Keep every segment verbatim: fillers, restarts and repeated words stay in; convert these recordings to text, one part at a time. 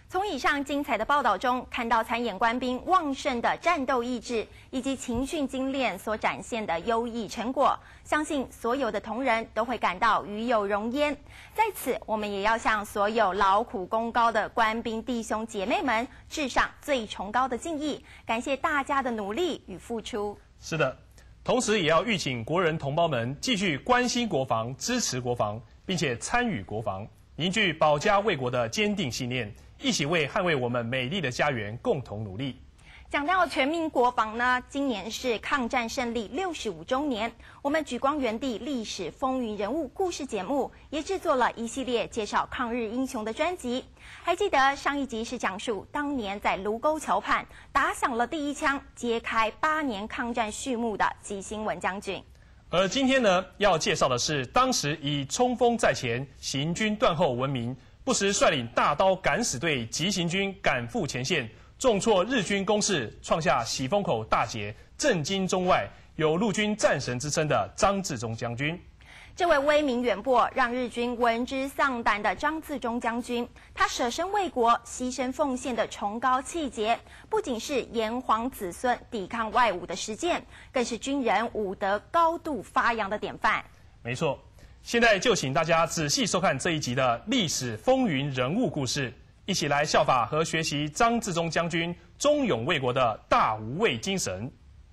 从以上精彩的报道中，看到参演官兵旺盛的战斗意志以及勤训精练所展现的优异成果，相信所有的同仁都会感到与有荣焉。在此，我们也要向所有劳苦功高的官兵弟兄姐妹们致上最崇高的敬意，感谢大家的努力与付出。 是的，同时也要预请国人同胞们继续关心国防、支持国防，并且参与国防，凝聚保家卫国的坚定信念。一起为捍卫我们美丽的家园共同努力。 讲到全民国防呢，今年是抗战胜利六十五周年，我们莒光园地历史风云人物故事节目也制作了一系列介绍抗日英雄的专辑。还记得上一集是讲述当年在卢沟桥畔打响了第一枪，揭开八年抗战序幕的纪兴文将军。 而今天呢，要介绍的是当时以冲锋在前、行军断后闻名。不时率领大刀敢死队急行军赶赴前线，重挫日军攻势，创下喜峰口大捷，震惊中外，有陆军战神之称的张自忠将军。 这位威名远播、让日军闻之丧胆的张自忠将军，他舍身为国、牺牲奉献的崇高气节，不仅是炎黄子孙抵抗外侮的实践，更是军人武德高度发扬的典范。 没错。现在就请大家仔细收看这一集的历史风云人物故事，一起来效法和学习张自忠将军忠勇卫国的大无畏精神。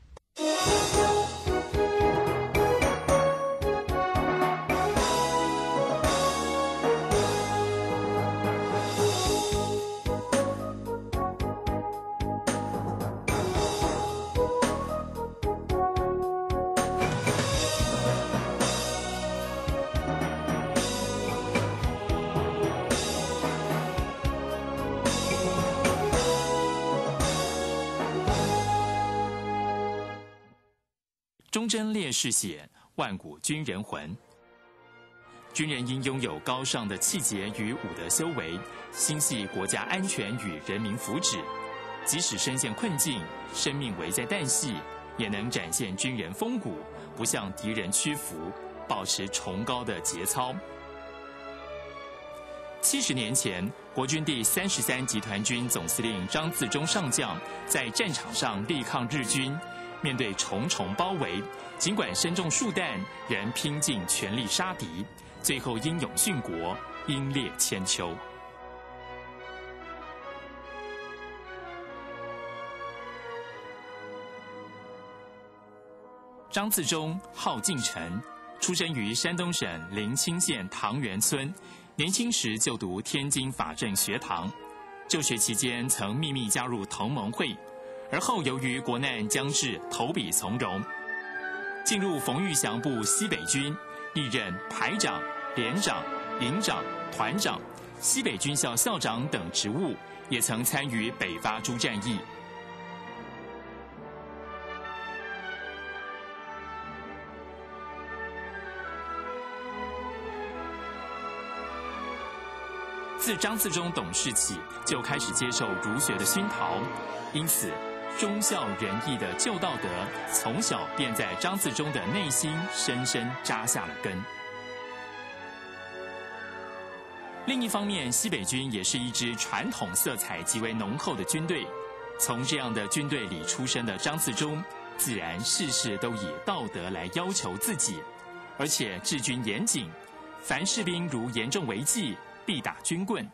忠贞烈士血，万古军人魂。军人应拥有高尚的气节与武德修为，心系国家安全与人民福祉，即使身陷困境，生命危在旦夕，也能展现军人风骨，不向敌人屈服，保持崇高的节操。七十年前，国军第三十三集团军总司令张自忠上将在战场上力抗日军。面对重重包围，尽管身中数弹，仍拼尽全力杀敌，最后英勇殉国，英烈千秋。张自忠号进臣，出生于山东省临清县唐园村，年轻时就读天津法政学堂，就学期间曾秘密加入同盟会。而后由于国难将至，投笔从戎，进入冯玉祥部西北军，历任排长、连长、营长、团长、西北军校校长等职务，也曾参与北伐诸战役。自张自忠懂事起，就开始接受儒学的熏陶，因此忠孝仁义的旧道德，从小便在张自忠的内心深深扎下了根。另一方面，西北军也是一支传统色彩极为浓厚的军队。从这样的军队里出身的张自忠，自然事事都以道德来要求自己，而且治军严谨，凡士兵如严重违纪，必打军棍。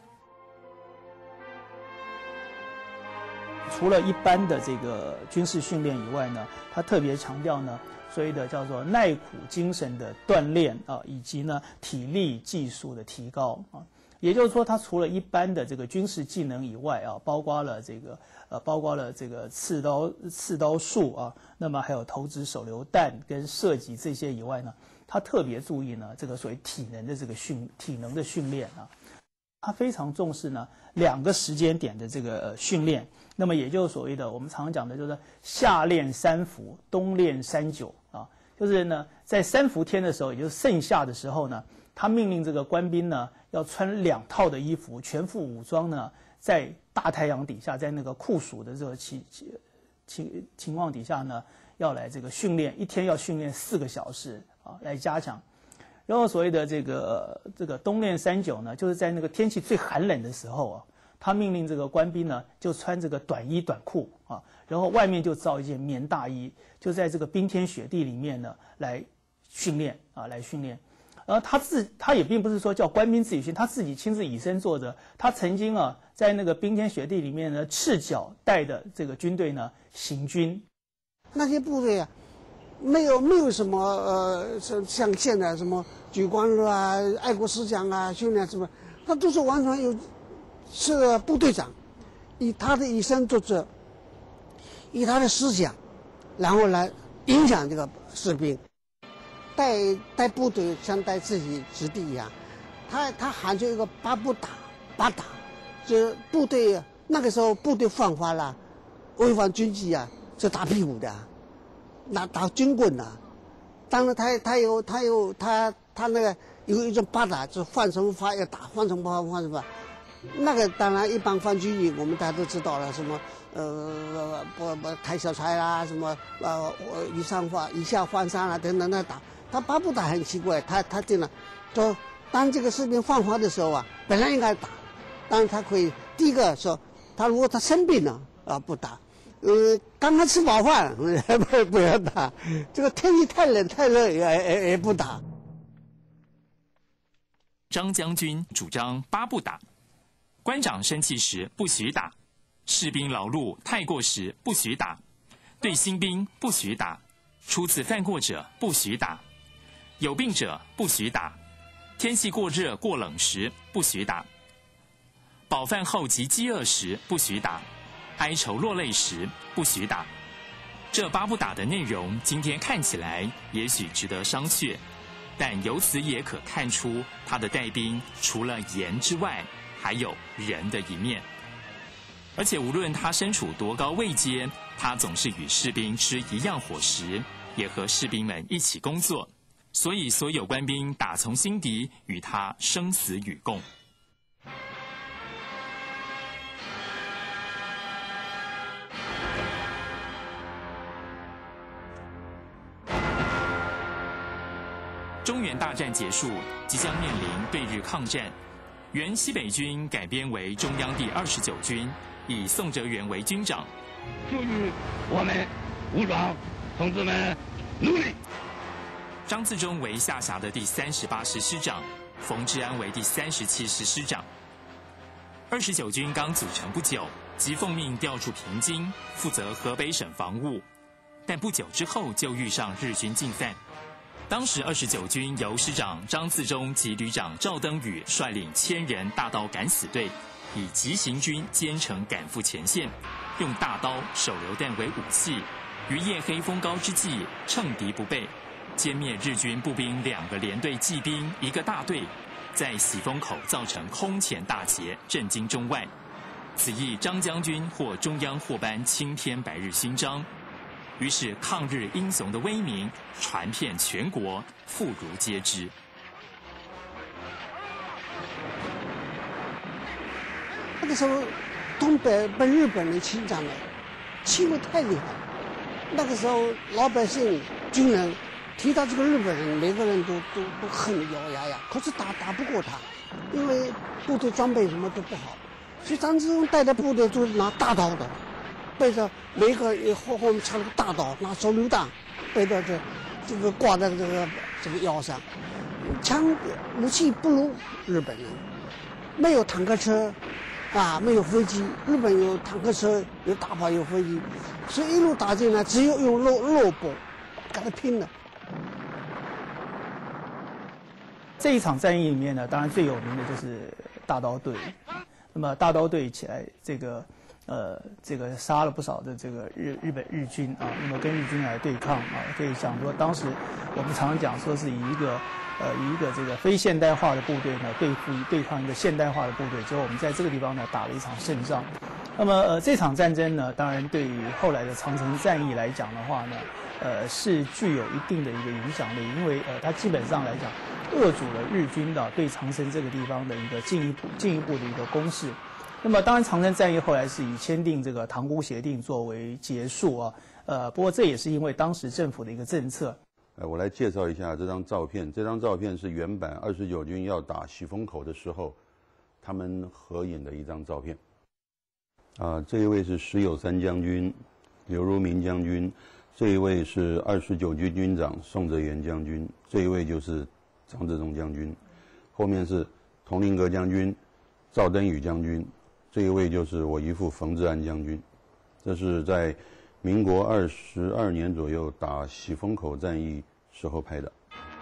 除了一般的这个军事训练以外呢，他特别强调呢，所谓的叫做耐苦精神的锻炼啊，以及呢体力技术的提高啊。也就是说，他除了一般的这个军事技能以外啊，包括了这个呃，包括了这个刺刀刺刀术啊，那么还有投掷手榴弹跟射击这些以外呢，他特别注意呢这个所谓体能的这个训体能的训练啊。他非常重视呢两个时间点的这个、呃、训练，那么也就是所谓的我们常讲的，就是夏练三伏，冬练三九啊，就是呢在三伏天的时候，也就是盛夏的时候呢，他命令这个官兵呢要穿两套的衣服，全副武装呢，在大太阳底下，在那个酷暑的这个情情情况底下呢，要来这个训练，一天要训练四个小时啊，来加强。然后所谓的这个这个冬练三九呢，就是在那个天气最寒冷的时候啊， 他命令这个官兵呢就穿这个短衣短裤啊，然后外面就罩一件棉大衣，就在这个冰天雪地里面呢来训练啊，来训练。然后他自他也并不是说叫官兵自己训，他自己亲自以身作则。他曾经啊在那个冰天雪地里面呢，赤脚带的这个军队呢行军。 那些部队啊，没有没有什么呃，像现在什么举光日啊、爱国思想啊、训练什么，他都是完全有是部队长，以他的以身作则，以他的思想，然后来影响这个士兵。带带部队像带自己子弟一样，他他喊出一个八不打，八打，就是部队那个时候部队犯法了，违反军纪啊，是打屁股的，拿打军棍的。当然他他有他有他他那个有一种八打，就是犯什么法要打，犯什么法犯什么法。那个当然一般犯军纪，我们大家都知道了，什么呃不不抬小差啦，什么呃以上犯以下犯三啦等等那打。他八不打很奇怪，他他定了，说当这个士兵犯法的时候啊，本来应该打，当然他可以第一个说，他如果他生病了啊不打，呃刚刚吃饱饭不不要打，这个天气太冷太热也也也不打。 张将军主张八不打，官长生气时不许打，士兵劳碌太过时不许打，对新兵不许打，初次犯过者不许打。有病者不许打，天气过热过冷时不许打，饱饭后及饥饿时不许打，哀愁落泪时不许打。这八不打的内容，今天看起来也许值得商榷，但由此也可看出他的带兵除了言之外，还有人的一面。而且无论他身处多高位阶，他总是与士兵吃一样伙食，也和士兵们一起工作。所以，所有官兵打从心底与他生死与共。中原大战结束，即将面临对日抗战。原西北军改编为中央第二十九军，以宋哲元为军长。 祝予我们武装同志们努力。 张自忠为下辖的第三十八师师长，冯治安为第三十七师师长。二十九军刚组成不久，即奉命调驻平津，负责河北省防务。但不久之后就遇上日军进犯。当时二十九军由师长张自忠及旅长赵登禹率领千人大刀敢死队，以急行军兼程赶赴前线，用大刀、手榴弹为武器，于夜黑风高之际乘敌不备，歼灭日军步兵两个连队骑兵一个大队，在喜峰口造成空前大捷，震惊中外。此役张将军获中央获颁青天白日勋章，于是抗日英雄的威名传遍全国，妇孺皆知。 那个时候，东北被日本人侵占了，侵略太厉害。那个时候，老百姓、军人提到这个日本人，每个人都都都恨咬牙呀。可是打打不过他，因为部队装备什么都不好，所以张自忠带的部队就是拿大刀的，背着每个后后面插了个大刀，拿手榴弹背到这这个挂在这个这个腰上，枪武器不如日本人，没有坦克车。啊，没有飞机，日本有坦克车，有大炮，有飞机，所以一路打进来，只有用肉肉搏，跟他拼了。 这一场战役里面呢，当然最有名的就是大刀队。那么大刀队起来，这个呃，这个杀了不少的这个日日本日军啊，那么跟日军来对抗啊，可以讲说，当时我们常常讲说是以一个。呃，以一个这个非现代化的部队呢，对付对抗一个现代化的部队，结果我们在这个地方呢打了一场胜仗。那么呃，这场战争呢，当然对于后来的长城战役来讲的话呢，呃，是具有一定的一个影响力，因为呃，它基本上来讲，扼阻了日军的对长城这个地方的一个进一步进一步的一个攻势。那么当然，长城战役后来是以签订这个塘沽协定作为结束啊，呃，不过这也是因为当时政府的一个政策。 呃，我来介绍一下这张照片。这张照片是原版二十九军要打喜峰口的时候，他们合影的一张照片。 啊，这一位是石友三将军，刘如明将军，这一位是二十九军军长宋哲元将军，这一位就是张自忠将军，后面是佟麟阁将军、赵登禹将军，这一位就是我姨父冯治安将军。这是在民国二十二年左右打喜峰口战役时候拍的。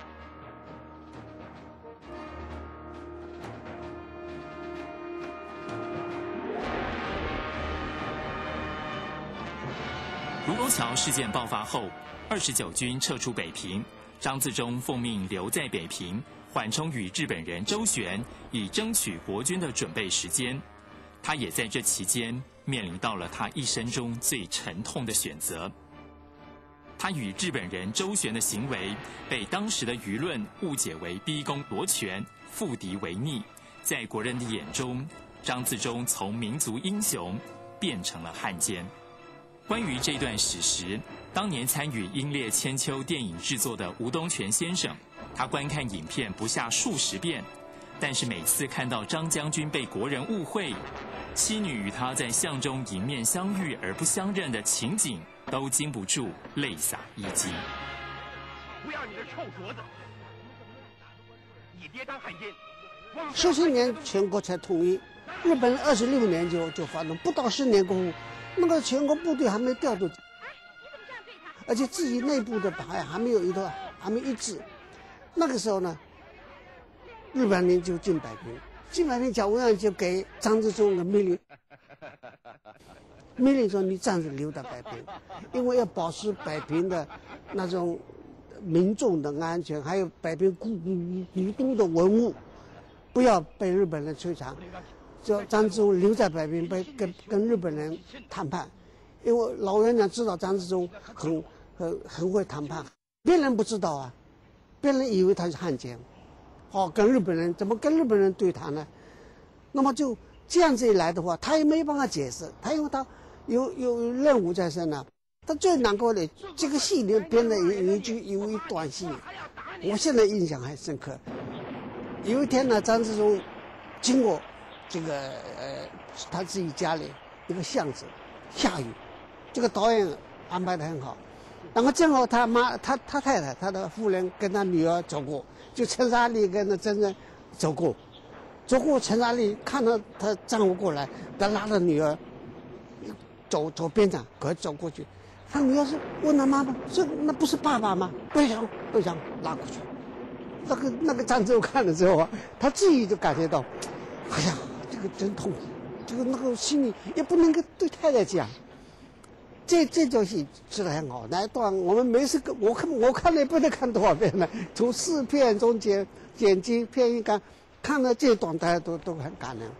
卢沟桥事件爆发后，二十九军撤出北平，张自忠奉命留在北平，缓冲与日本人周旋，以争取国军的准备时间。他也在这期间面临到了他一生中最沉痛的选择。他与日本人周旋的行为，被当时的舆论误解为逼宫夺权、复敌为逆，在国人的眼中，张自忠从民族英雄变成了汉奸。关于这段史实，当年参与英烈千秋电影制作的吴东泉先生，他观看影片不下数十遍，但是每次看到张将军被国人误会，妻女与他在巷中迎面相遇而不相认的情景，都禁不住泪洒衣襟。 不要你的臭镯子！以爹当汉奸。 十七年全国才统一，日本二十六年就就发动，不到十年功夫，那个全国部队还没调度，而且自己内部的还还没有一个还没一致。那个时候呢，日本人就进北平，进北平，蒋委员就给张自忠的命令，命令说你暂时留在北平，因为要保持北平的那种民众的安全，还有北平古古古都的文物，不要被日本人摧残。就张自忠留在北平，被跟跟日本人谈判，因为老院长知道张自忠很很很会谈判，别人不知道啊，别人以为他是汉奸，好、哦、跟日本人怎么跟日本人对谈呢？那么就这样子一来的话，他也没办法解释，他因为他有有任务在身呢、啊。他最难过的这个戏里面编的有有一句有一段戏，我现在印象还深刻。有一天呢，张自忠经过这个呃他自己家里一个巷子，下雨，这个导演安排得很好。然后正好他妈他他太太他的夫人跟他女儿走过，就陈莎莉跟那真正走过，走过陈莎莉看到她丈夫过来，他拉着女儿走走边上，可走过去。他女儿是问他妈妈：“这那不是爸爸吗？”不想不想拉过去。那个那个张自忠看了之后啊，他自己就感觉到，哎呀，这个真痛苦，这个那个心里也不能够对太太讲。这这场戏吃得很好，那一段我们没事跟我看我看了也不能看多少遍了，从四片中剪剪辑片一看，看到这段大家都都很感人。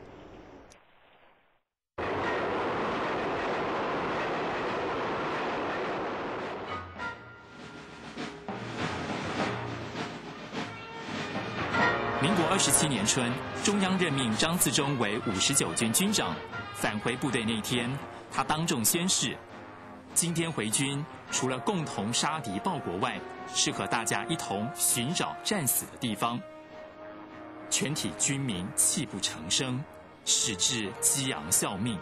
民国二十七年春，中央任命张自忠为五十九军军长。返回部队那天，他当众宣誓：今天回军，除了共同杀敌报国外，是和大家一同寻找战死的地方。全体军民泣不成声，矢志激昂效命。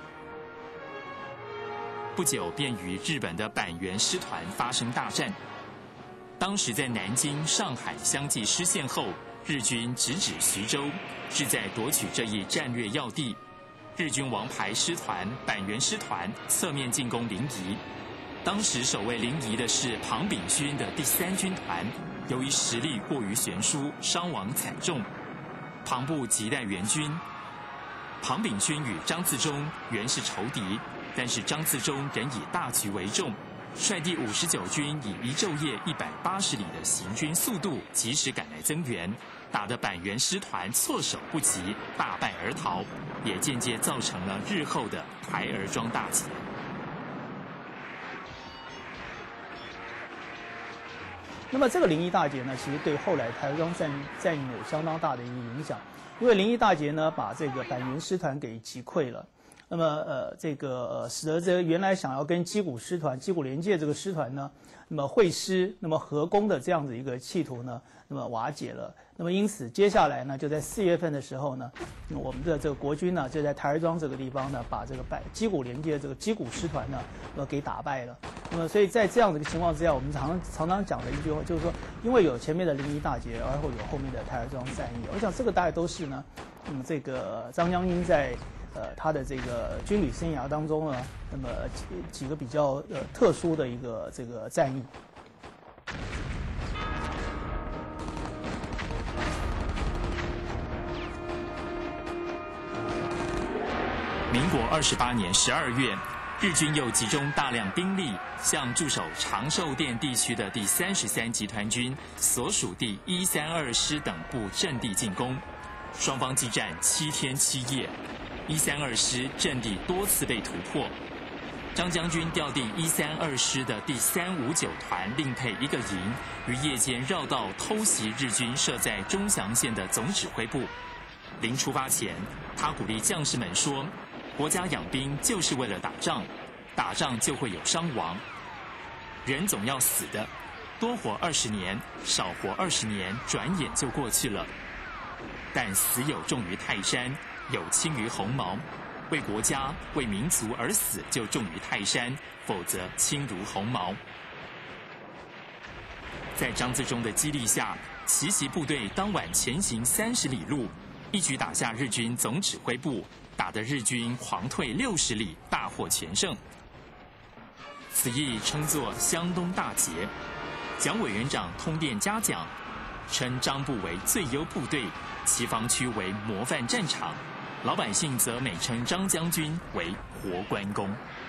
不久便与日本的板垣师团发生大战。当时在南京、上海相继失陷后，日军直指徐州，志在夺取这一战略要地。日军王牌师团板垣师团侧面进攻临沂。当时守卫临沂的是庞炳勋的第三军团，由于实力过于悬殊，伤亡惨重。庞部急待援军。庞炳勋与张自忠原是仇敌，但是张自忠仍以大局为重，率第五十九军以一昼夜一百八十里的行军速度，及时赶来增援，打得板垣师团措手不及，大败而逃，也间接造成了日后的台儿庄大捷。 那么这个临沂大捷呢，其实对后来台儿庄战战役有相当大的一个影响，因为临沂大捷呢，把这个板垣师团给击溃了。 那么呃这个呃使得这个原来想要跟矶谷师团、矶谷联界这个师团呢，那么会师、那么合攻的这样子一个企图呢，那么瓦解了。那么因此接下来呢，就在四月份的时候呢，我们的这个国军呢，就在台儿庄这个地方呢，把这个败矶谷联界这个矶谷师团呢，呃给打败了。那么所以在这样的一个情况之下，我们常常常讲的一句话就是说，因为有前面的临沂大捷，而后有后面的台儿庄战役，我想这个大概都是呢，嗯，这个张将军在呃他的这个军旅生涯当中呢，那么几几个比较呃特殊的一个这个战役。 民国二十八年十二月，日军又集中大量兵力，向驻守长寿店地区的第三十三集团军所属第一三二师等部阵地进攻。双方激战七天七夜，一三二师阵地多次被突破。张将军调第一三二师的第三五九团另配一个营，于夜间绕道偷袭日军设在中祥县的总指挥部。临出发前，他鼓励将士们说：“国家养兵就是为了打仗，打仗就会有伤亡，人总要死的，多活二十年，少活二十年，转眼就过去了。但死有重于泰山，有轻于鸿毛。为国家、为民族而死就重于泰山，否则轻如鸿毛。”在张自忠的激励下，奇袭部队当晚前行三十里路，一举打下日军总指挥部，打得日军狂退六十里，大获全胜。此役称作湘东大捷。蒋委员长通电嘉奖，称张部为最优部队，其防区为模范战场，老百姓则美称张将军为活关公。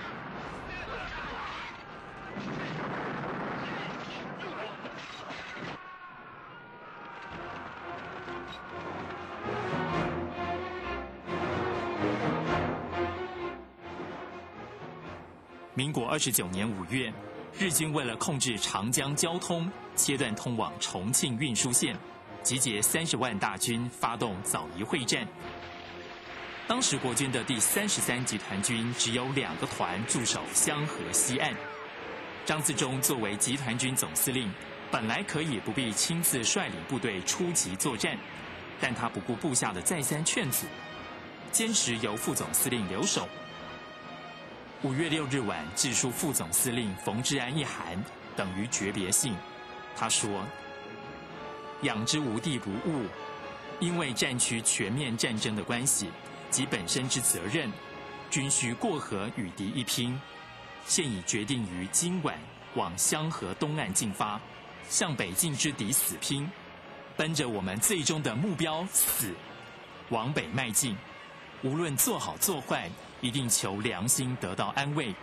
民国二十九年五月，日军为了控制长江交通，切断通往重庆运输线，集结三十万大军发动枣宜会战。当时国军的第三十三集团军只有两个团驻守香河西岸。张自忠作为集团军总司令，本来可以不必亲自率领部队出击作战，但他不顾部下的再三劝阻，坚持由副总司令留守。五月六日晚，致书副总司令冯治安一函，等于诀别信。他说：“养之无地不误，因为战区全面战争的关系及本身之责任，均需过河与敌一拼。现已决定于今晚往香河东岸进发，向北进之敌死拼，奔着我们最终的目标死，往北迈进。无论做好做坏，一定求良心得到安慰。”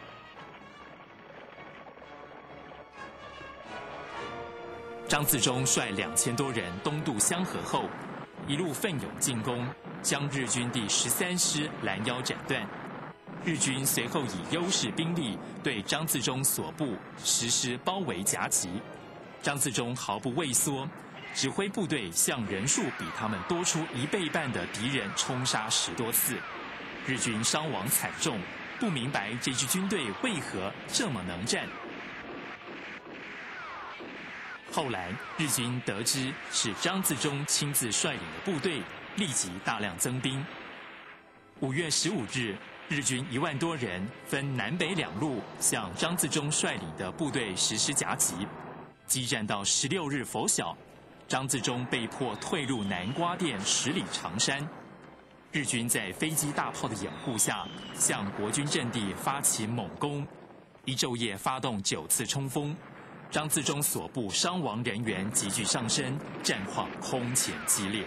张自忠率两千多人东渡香河后，一路奋勇进攻，将日军第十三师拦腰斩断。日军随后以优势兵力对张自忠所部实施包围夹击，张自忠毫不畏缩，指挥部队向人数比他们多出一倍半的敌人冲杀十多次。日军伤亡惨重，不明白这支军队为何这么能战。后来日军得知是张自忠亲自率领的部队，立即大量增兵。五月十五日，日军一万多人分南北两路向张自忠率领的部队实施夹击，激战到十六日拂晓，张自忠被迫退入南瓜店十里长山。日军在飞机大炮的掩护下，向国军阵地发起猛攻，一昼夜发动九次冲锋。张自忠所部伤亡人员急剧上升，战况空前激烈。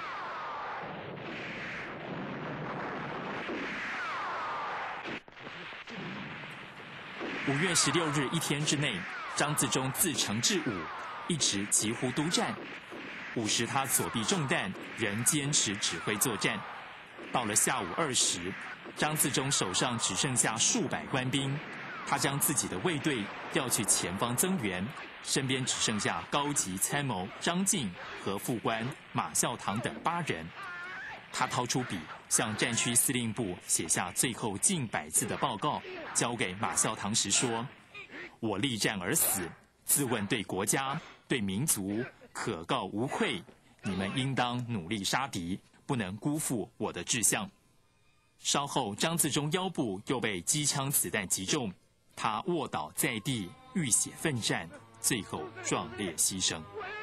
五月十六日一天之内，张自忠自成至午，一直几乎督战。午时他左臂中弹，仍坚持指挥作战。到了下午二时，张自忠手上只剩下数百官兵，他将自己的卫队调去前方增援，身边只剩下高级参谋张晋和副官马孝堂等八人。 他掏出笔，向战区司令部写下最后近百字的报告，交给马孝堂时说：“我力战而死，自问对国家、对民族可告无愧。你们应当努力杀敌，不能辜负我的志向。”稍后，张自忠腰部又被机枪子弹击中，他卧倒在地，浴血奋战，最后壮烈牺牲。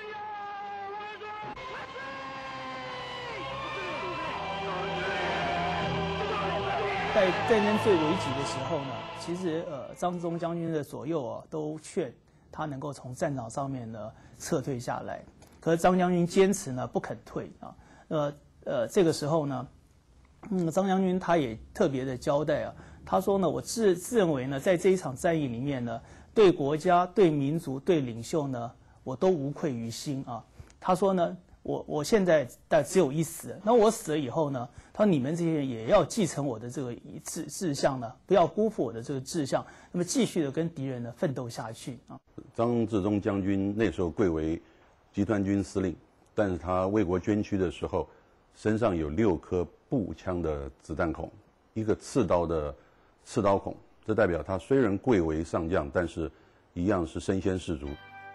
在战争最危急的时候呢，其实呃张自忠将军的左右啊都劝他能够从战场上面呢撤退下来，可是张将军坚持呢不肯退啊。呃呃这个时候呢，嗯张将军他也特别的交代啊，他说呢，我自自认为呢，在这一场战役里面呢，对国家、对民族、对领袖呢，我都无愧于心啊。他说呢，我我现在但只有一死，那我死了以后呢，他说你们这些人也要继承我的这个志志向呢，不要辜负我的这个志向，那么继续的跟敌人呢奋斗下去啊。 张自忠将军那时候贵为集团军司令，但是他为国捐躯的时候，身上有六颗步枪的子弹孔，一个刺刀的刺刀孔，这代表他虽然贵为上将，但是一样是身先士卒。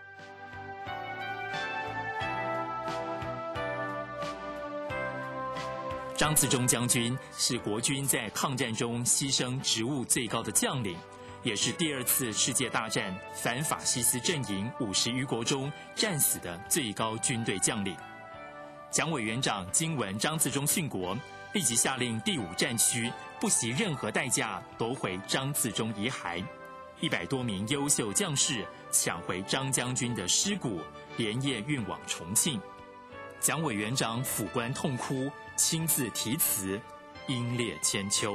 张自忠将军是国军在抗战中牺牲职务最高的将领，也是第二次世界大战反法西斯阵营五十余国中战死的最高军队将领。蒋委员长经闻张自忠殉国，立即下令第五战区不惜任何代价夺回张自忠遗骸。一百多名优秀将士抢回张将军的尸骨，连夜运往重庆。蒋委员长抚棺痛哭，亲自题词，英烈千秋。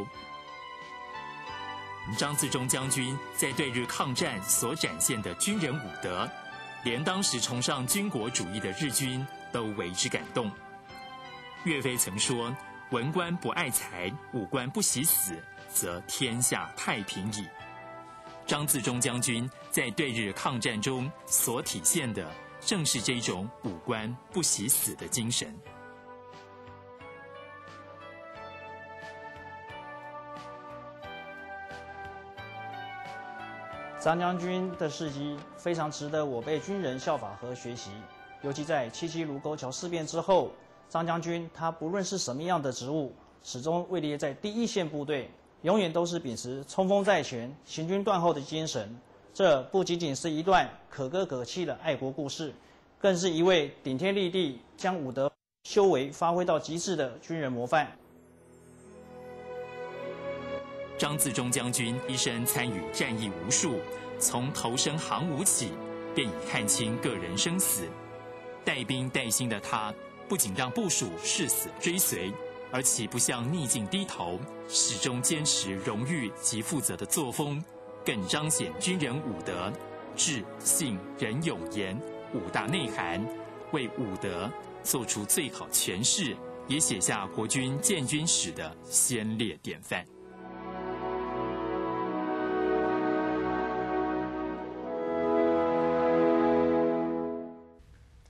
张自忠将军在对日抗战所展现的军人武德，连当时崇尚军国主义的日军都为之感动。岳飞曾说：“文官不爱财，武官不惜死，则天下太平矣。”张自忠将军在对日抗战中所体现的，正是这种武官不惜死的精神。 张将军的事迹非常值得我辈军人效法和学习，尤其在七七卢沟桥事变之后，张将军他不论是什么样的职务，始终位列在第一线部队，永远都是秉持冲锋在前、行军断后的精神。这不仅仅是一段可歌可泣的爱国故事，更是一位顶天立地、将武德修为发挥到极致的军人模范。 张自忠将军一生参与战役无数，从投身航母起，便已看清个人生死。带兵带心的他，不仅让部属誓死追随，而且不向逆境低头，始终坚持荣誉及负责的作风，更彰显军人武德、智、信、仁、勇、严五大内涵，为武德做出最好诠释，也写下国军建军史的先烈典范。